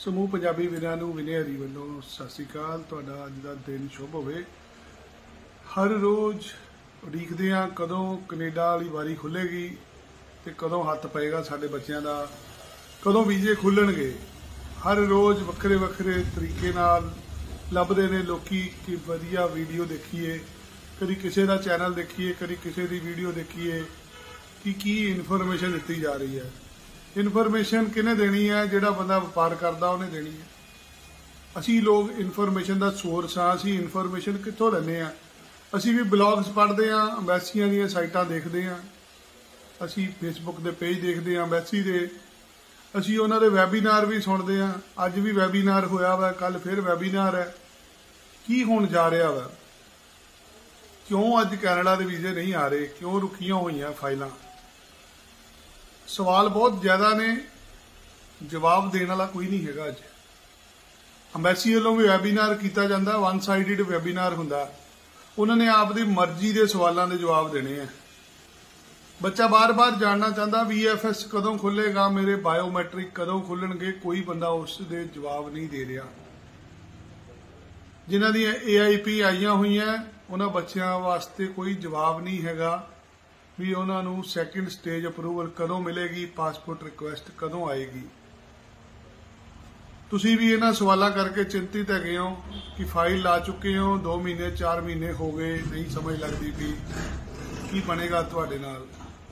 ਸਮੂਹ ਪੰਜਾਬੀ ਵੀਰਾਂ ਨੂੰ ਵਿਨੇ ਹਰੀ ਵੱਲੋਂ ਸਤਿ ਸ਼੍ਰੀ ਅਕਾਲ। ਤੁਹਾਡਾ ਅੱਜ ਦਾ ਦਿਨ ਸ਼ੁਭ ਹੋਵੇ। ਹਰ ਰੋਜ਼ ਉਡੀਕਦੇ ਹਾਂ ਕਦੋਂ ਕੈਨੇਡਾ ਵਾਲੀ ਵਾਰੀ ਖੁੱਲੇਗੀ ਤੇ ਕਦੋਂ ਹੱਥ ਪਏਗਾ ਸਾਡੇ ਬੱਚਿਆਂ ਦਾ, ਕਦੋਂ ਵੀਜ਼ੇ ਖੁੱਲਣਗੇ। ਹਰ ਰੋਜ਼ ਵੱਖਰੇ ਵੱਖਰੇ ਤਰੀਕੇ ਨਾਲ ਲੱਭਦੇ ਨੇ ਲੋਕੀ ਕਿ ਵਧੀਆ ਵੀਡੀਓ ਦੇਖੀਏ, ਕਦੀ ਕਿਸੇ ਦਾ ਚੈਨਲ ਦੇਖੀਏ, ਕਦੀ ਕਿਸੇ ਦੀ ਵੀਡੀਓ ਦੇਖੀਏ ਕਿ ਕੀ ਇਨਫੋਰਮੇਸ਼ਨ ਦਿੱਤੀ ਜਾ ਰਹੀ ਹੈ। ਇਨਫੋਰਮੇਸ਼ਨ ਕਿਹਨੇ ਦੇਣੀ ਹੈ? ਜਿਹੜਾ ਬੰਦਾ ਵਪਾਰ ਕਰਦਾ ਉਹਨੇ ਦੇਣੀ ਹੈ। ਅਸੀਂ ਲੋਕ ਇਨਫੋਰਮੇਸ਼ਨ ਦਾ ਸੋਰਸ ਹਾਂ। ਅਸੀਂ ਇਨਫੋਰਮੇਸ਼ਨ ਕਿੱਥੋਂ ਲੈਂਦੇ ਹਾਂ? ਅਸੀਂ ਵੀ ਬਲੌਗਸ ਪੜ੍ਹਦੇ ਹਾਂ, ਅੰਬੈਸੀਆਂ ਦੀਆਂ ਸਾਈਟਾਂ ਦੇਖਦੇ ਹਾਂ, ਅਸੀਂ ਫੇਸਬੁੱਕ ਦੇ ਪੇਜ ਦੇਖਦੇ ਹਾਂ ਅੰਬੈਸੀ ਦੇ, ਅਸੀਂ ਉਹਨਾਂ ਦੇ ਵੈਬੀਨਾਰ ਵੀ ਸੁਣਦੇ ਹਾਂ। ਅੱਜ ਵੀ ਵੈਬੀਨਾਰ ਹੋਇਆ ਵਾ, ਕੱਲ ਫਿਰ ਵੈਬੀਨਾਰ ਹੈ। ਕੀ ਹੋਣ ਜਾ ਰਿਹਾ ਵਾ? ਕਿਉਂ ਅੱਜ ਕੈਨੇਡਾ ਦੇ ਵੀਜ਼ੇ ਨਹੀਂ ਆ ਰਹੇ? ਕਿਉਂ ਰੁਕੀਆਂ ਹੋਈਆਂ ਫਾਈਲਾਂ? ਸਵਾਲ ਬਹੁਤ ਜ਼ਿਆਦਾ ਨੇ, ਜਵਾਬ ਦੇਣ ਵਾਲਾ ਕੋਈ ਨਹੀਂ ਹੈਗਾ। ਅੱਜ ਅੰਬੈਸੀ ਵੱਲੋਂ ਵੀ ਵੈਬੀਨਾਰ ਕੀਤਾ ਜਾਂਦਾ, ਵਨ ਸਾਈਡਡ ਵੈਬੀਨਾਰ ਹੁੰਦਾ। ਉਹਨਾਂ ਨੇ ਆਪ ਦੀ ਮਰਜ਼ੀ ਦੇ ਸਵਾਲਾਂ ਦੇ ਜਵਾਬ ਦੇਣੇ ਆ। ਬੱਚਾ ਬਾਰ-ਬਾਰ ਜਾਣਨਾ ਚਾਹੁੰਦਾ VFS ਕਦੋਂ ਖੁੱਲੇਗਾ, ਮੇਰੇ ਬਾਇਓਮੈਟ੍ਰਿਕ ਕਦੋਂ ਖੁੱਲਣਗੇ। ਕੋਈ ਬੰਦਾ ਉਸ ਦੇ ਜਵਾਬ ਨਹੀਂ ਦੇ ਰਿਹਾ। ਜਿਨ੍ਹਾਂ ਦੀਆਂ AIP ਆਈਆਂ ਹੋਈਆਂ ਉਹਨਾਂ ਬੱਚਿਆਂ ਵਾਸਤੇ ਕੋਈ ਜਵਾਬ ਨਹੀਂ ਹੈਗਾ ਵੀ ਉਹਨਾਂ ਨੂੰ ਸੈਕੰਡ ਸਟੇਜ ਅਪਰੂਵਲ ਕਦੋਂ ਮਿਲੇਗੀ, ਪਾਸਪੋਰਟ ਰਿਕੁਐਸਟ ਕਦੋਂ ਆਏਗੀ। ਤੁਸੀਂ ਵੀ ਇਹਨਾਂ ਸਵਾਲਾਂ ਕਰਕੇ ਚਿੰਤਿਤ ਹੈਗੇ ਹੋ ਕਿ ਫਾਈਲ ਲਾ ਚੁੱਕੇ ਹੋ, 2 ਮਹੀਨੇ 4 ਮਹੀਨੇ ਹੋ ਗਏ, ਨਹੀਂ ਸਮਝ ਲੱਗਦੀ ਵੀ ਕੀ ਬਣੇਗਾ ਤੁਹਾਡੇ ਨਾਲ।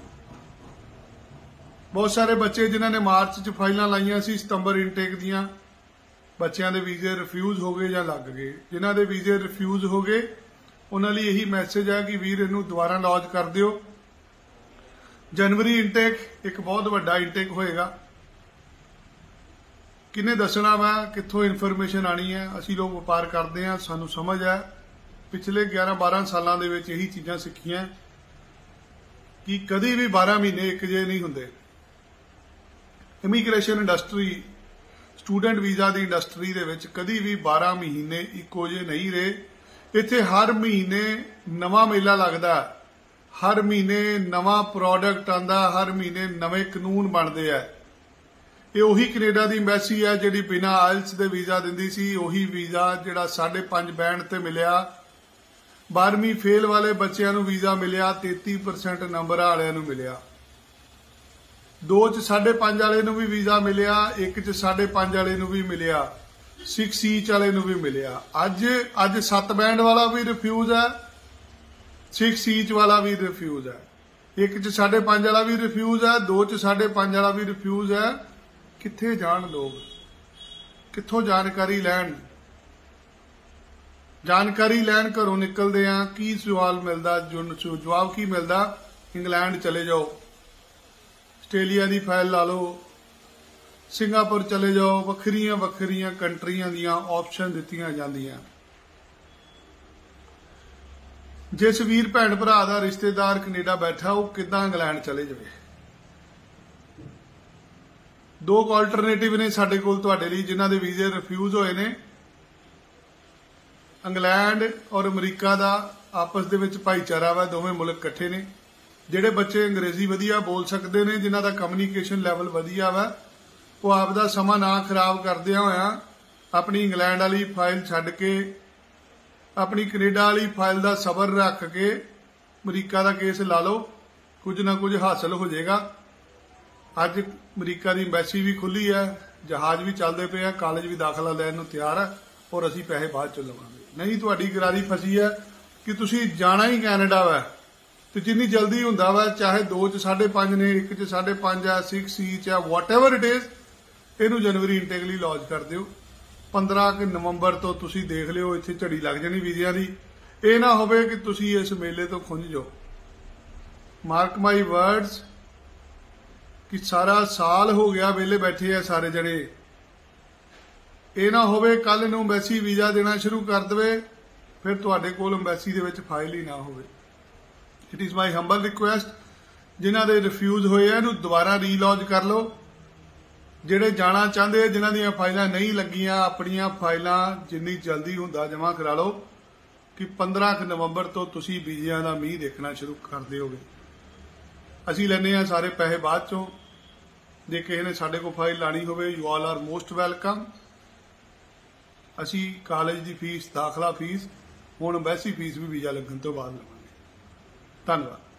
ਬਹੁਤ ਸਾਰੇ ਬੱਚੇ ਜਿਨ੍ਹਾਂ ਨੇ ਮਾਰਚ 'ਚ ਫਾਈਲਾਂ ਲਾਈਆਂ ਸੀ ਸਤੰਬਰ ਇਨਟੇਕ ਦੀਆਂ, ਬੱਚਿਆਂ ਦੇ ਵੀਜ਼ੇ ਰਿਫਿਊਜ਼ ਹੋ ਗਏ ਜਾਂ ਲੱਗ ਗਏ। ਜਿਨ੍ਹਾਂ ਦੇ ਵੀਜ਼ੇ ਰਿਫਿਊਜ਼ ਹੋ ਗਏ ਉਹਨਾਂ ਲਈ ਇਹੀ ਮੈਸੇਜ ਹੈ ਕਿ ਵੀਰ ਇਹਨੂੰ ਦੁਬਾਰਾ ਲੌਂਚ ਕਰ ਦਿਓ। ਜਨਵਰੀ ਇਨਟੇਕ ਇੱਕ ਬਹੁਤ ਵੱਡਾ ਇਨਟੇਕ ਹੋਏਗਾ। ਕਿਹਨੇ ਦੱਸਣਾ ਵਾ? ਕਿੱਥੋਂ ਇਨਫੋਰਮੇਸ਼ਨ ਆਣੀ ਹੈ? ਅਸੀਂ ਲੋਕ ਵਪਾਰ ਕਰਦੇ ਹਾਂ, ਸਾਨੂੰ ਸਮਝ ਹੈ। ਪਿਛਲੇ 11-12 ਸਾਲਾਂ ਦੇ ਵਿੱਚ ਇਹੀ ਚੀਜ਼ਾਂ ਸਿੱਖੀਆਂ ਕਿ ਕਦੀ ਵੀ 12 ਮਹੀਨੇ ਇੱਕ ਜਿਹੇ ਨਹੀਂ ਹੁੰਦੇ। ਇਮੀਗ੍ਰੇਸ਼ਨ ਇੰਡਸਟਰੀ, ਸਟੂਡੈਂਟ ਵੀਜ਼ਾ ਦੀ ਇੰਡਸਟਰੀ ਦੇ ਵਿੱਚ ਕਦੀ ਵੀ 12 ਮਹੀਨੇ ਇੱਕੋ ਜਿਹੇ ਨਹੀਂ ਰਹੇ। ਇੱਥੇ ਹਰ ਮਹੀਨੇ ਨਵਾਂ ਮੇਲਾ ਲੱਗਦਾ, ਹਰ ਮਹੀਨੇ ਨਵਾਂ ਪ੍ਰੋਡਕਟ ਆਂਦਾ, ਹਰ ਮਹੀਨੇ ਨਵੇਂ ਕਾਨੂੰਨ ਬਣਦੇ ਆ। ਇਹ ਉਹੀ ਕੈਨੇਡਾ ਦੀ ਐਮਬੈਸੀ ਹੈ ਜਿਹੜੀ ਬਿਨਾਂ ਆਇਲਸ ਦੇ ਵੀਜ਼ਾ ਦਿੰਦੀ ਸੀ। ਉਹੀ ਵੀਜ਼ਾ ਜਿਹੜਾ 5.5 ਬੈਂਡ ਤੇ ਮਿਲਿਆ। 12ਵੀਂ ਫੇਲ ਵਾਲੇ ਬੱਚਿਆਂ ਨੂੰ ਵੀਜ਼ਾ ਮਿਲਿਆ, 33% ਨੰਬਰ ਵਾਲਿਆਂ ਨੂੰ ਮਿਲਿਆ। 2 'ਚ 5.5 ਵਾਲੇ ਨੂੰ ਵੀ ਵੀਜ਼ਾ ਮਿਲਿਆ, 1 'ਚ 5.5 ਵਾਲੇ ਨੂੰ ਵੀ ਮਿਲਿਆ, 6 Each ਵਾਲੇ ਨੂੰ ਵੀ ਮਿਲਿਆ। ਅੱਜ 7 ਬੈਂਡ ਵਾਲਾ ਵੀ ਰਿਫਿਊਜ਼ ਹੈ, 6 Each ਵਾਲਾ ਵੀ ਰਿਫਿਊਜ਼ ਹੈ, 1 'ਚ 5.5 ਵਾਲਾ ਵੀ ਰਿਫਿਊਜ਼ ਹੈ, 2 'ਚ 5.5 ਵਾਲਾ ਵੀ ਰਿਫਿਊਜ਼ ਹੈ। ਕਿੱਥੇ ਜਾਣ ਲੋਕ? ਕਿੱਥੋਂ ਜਾਣਕਾਰੀ ਲੈਣ? ਜਾਣਕਾਰੀ ਲੈਣ ਘਰੋਂ ਨਿਕਲਦੇ ਆ, ਕੀ ਸਵਾਲ ਮਿਲਦਾ? ਜਵਾਬ ਕੀ ਮਿਲਦਾ? ਇੰਗਲੈਂਡ ਚਲੇ ਜਾਓ, ਆਸਟ੍ਰੇਲੀਆ ਦੀ ਫਾਈਲ ਲਾ ਲਓ, ਸਿੰਗਾਪੁਰ ਚਲੇ ਜਾਓ। ਵੱਖਰੀਆਂ ਵੱਖਰੀਆਂ ਕੰਟਰੀਆਂ ਦੀਆਂ ਆਪਸ਼ਨ ਦਿੱਤੀਆਂ ਜਾਂਦੀਆਂ। ਜਿਸ ਵੀਰ ਭੈਣ ਭਰਾ ਦਾ ਰਿਸ਼ਤੇਦਾਰ ਕੈਨੇਡਾ ਬੈਠਾ ਉਹ ਕਿੱਦਾਂ ਇੰਗਲੈਂਡ ਚਲੇ ਜਾਵੇ? 2 ਆਲਟਰਨੇਟਿਵ ਨੇ ਸਾਡੇ ਕੋਲ ਤੁਹਾਡੇ ਲਈ ਜਿਨ੍ਹਾਂ ਦੇ ਵੀਜ਼ੇ ਰਿਫਿਊਜ਼ ਹੋਏ ਨੇ। ਇੰਗਲੈਂਡ ਔਰ ਅਮਰੀਕਾ ਦਾ ਆਪਸ ਦੇ ਵਿੱਚ ਭਾਈਚਾਰਾ ਵਾ, ਦੋਵੇਂ ਮੁਲਕ ਇਕੱਠੇ ਨੇ। ਜਿਹੜੇ ਬੱਚੇ ਅੰਗਰੇਜ਼ੀ ਵਧੀਆ ਬੋਲ ਸਕਦੇ ਨੇ, ਜਿਨ੍ਹਾਂ ਦਾ ਕਮਿਊਨੀਕੇਸ਼ਨ ਲੈਵਲ ਵਧੀਆ ਵਾ, ਉਹ ਆਪ ਦਾ ਸਮਾਂ ਨਾ ਖਰਾਬ ਕਰਦਿਆਂ ਹੋਇਆਂ ਆਪਣੀ ਇੰਗਲੈਂਡ ਵਾਲੀ ਫਾਈਲ ਛੱਡ ਕੇ ਆਪਣੀ ਕੈਨੇਡਾ ਵਾਲੀ ਫਾਈਲ ਦਾ ਸਬਰ ਰੱਖ ਕੇ ਅਮਰੀਕਾ ਦਾ ਕੇਸ ਲਾ ਲਓ, ਕੁਝ ਨਾ ਕੁਝ ਹਾਸਲ ਹੋ ਜਾਏਗਾ। ਅੱਜ ਅਮਰੀਕਾ ਦੀ ਐਮਬੈਸੀ ਵੀ ਖੁੱਲੀ ਹੈ, ਜਹਾਜ਼ ਵੀ ਚੱਲਦੇ ਪਏ ਆ, ਕਾਲਜ ਵੀ ਦਾਖਲਾ ਲੈਣ ਨੂੰ ਤਿਆਰ ਹੈ, ਔਰ ਅਸੀਂ ਪੈਸੇ ਬਾਅਦ ਚ ਲਵਾਂਗੇ। ਨਹੀਂ, ਤੁਹਾਡੀ ਗਰਾਰੀ ਫਸੀ ਹੈ ਕਿ ਤੁਸੀਂ ਜਾਣਾ ਹੀ ਕੈਨੇਡਾ ਵਾ, ਤੇ ਜਿੰਨੀ ਜਲਦੀ ਹੁੰਦਾ ਵਾ, ਚਾਹੇ 2 'ਚ 5.5 ਨੇ, 1 'ਚ 5.5 ਆ, 6 Each ਆ, ਵਾਟਐਵਰ ਇਟ ਇਜ਼, ਇਹਨੂੰ ਜਨਵਰੀ ਇਨਟੇਕ ਲਈ ਲੌਂਚ ਕਰ ਦਿਓ। 15 ਨਵੰਬਰ ਤੋਂ ਤੁਸੀਂ ਦੇਖ ਲਿਓ, ਇੱਥੇ ਝੜੀ ਲੱਗ ਜਾਣੀ ਵੀਜ਼ਿਆਂ ਦੀ। ਇਹ ਨਾ ਹੋਵੇ ਕਿ ਤੁਸੀਂ ਇਸ ਮੇਲੇ ਤੋਂ ਖੁੰਝ ਜਾਓ। ਮਾਰਕ ਮਾਈ ਵਰਡਸ ਕਿ ਸਾਰਾ ਸਾਲ ਹੋ ਗਿਆ ਵਿਹਲੇ ਬੈਠੇ ਆ ਸਾਰੇ ਜਣੇ। ਇਹ ਨਾ ਹੋਵੇ ਕੱਲ ਨੂੰ ਐਮਬੈਸੀ ਵੀਜ਼ਾ ਦੇਣਾ ਸ਼ੁਰੂ ਕਰ ਦੇਵੇ, ਫਿਰ ਤੁਹਾਡੇ ਕੋਲ ਐਮਬੈਸੀ ਦੇ ਵਿੱਚ ਫਾਈਲ ਹੀ ਨਾ ਹੋਵੇ। It is my humble request, ਜਿਨ੍ਹਾਂ ਦੇ ਰਿਫਿਊਜ਼ ਹੋਏ ਆ ਇਹਨੂੰ ਦੁਬਾਰਾ ਰੀਲੌਂਚ ਕਰ ਲਓ। ਜਿਹੜੇ ਜਾਣਾ ਚਾਹੁੰਦੇ, ਜਿਨ੍ਹਾਂ ਦੀਆਂ ਫਾਈਲਾਂ ਨਹੀਂ ਲੱਗੀਆਂ, ਆਪਣੀਆਂ ਫਾਈਲਾਂ ਜਿੰਨੀ ਜਲਦੀ ਹੁੰਦਾ ਜਮ੍ਹਾਂ ਕਰਾ ਲਓ ਕਿ 15 ਨਵੰਬਰ ਤੋਂ ਤੁਸੀਂ ਵੀਜ਼ਿਆਂ ਦਾ ਮੀਂਹ ਦੇਖਣਾ ਸ਼ੁਰੂ ਕਰ ਦਿਓਗੇ। ਅਸੀਂ ਲੈਂਦੇ ਆ ਸਾਰੇ ਪੈਸੇ ਬਾਅਦ ਚੋਂ। ਜੇ ਕਿਸੇ ਨੇ ਸਾਡੇ ਕੋਲ ਫਾਈਲ ਲਾਣੀ ਹੋਵੇ, you all are most welcome. ਅਸੀਂ ਕਾਲਜ ਦੀ ਫੀਸ, ਦਾਖਲਾ ਫੀਸ, ਹੁਣ ਵੈਸੀ ਫੀਸ ਵੀ ਵੀਜ਼ਾ ਲੱਗਣ ਤੋਂ ਬਾਅਦ ਲਵਾਂਗੇ। ਧੰਨਵਾਦ।